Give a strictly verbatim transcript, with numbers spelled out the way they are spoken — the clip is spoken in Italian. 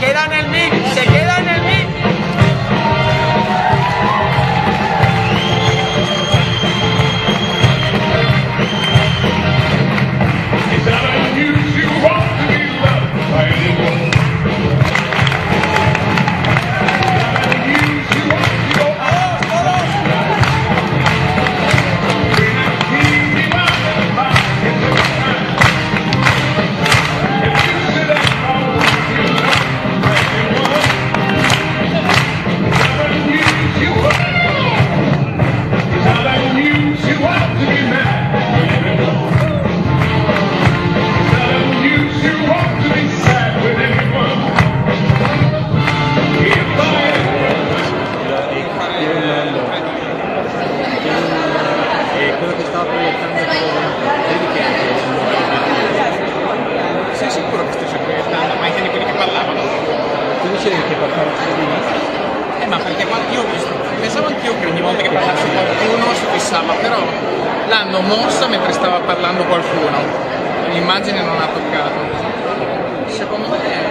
queda en el mic, se queda en el mic. Sei sicuro che stesse proiettando? Ma anche di quelli che parlavano? Tu dicevi che parlava solo di me? Eh, ma perché quando io ho visto, pensavo anch'io che ogni volta che parlasse qualcuno si fissava, però l'hanno mossa mentre stava parlando qualcuno, l'immagine non ha toccato. Secondo me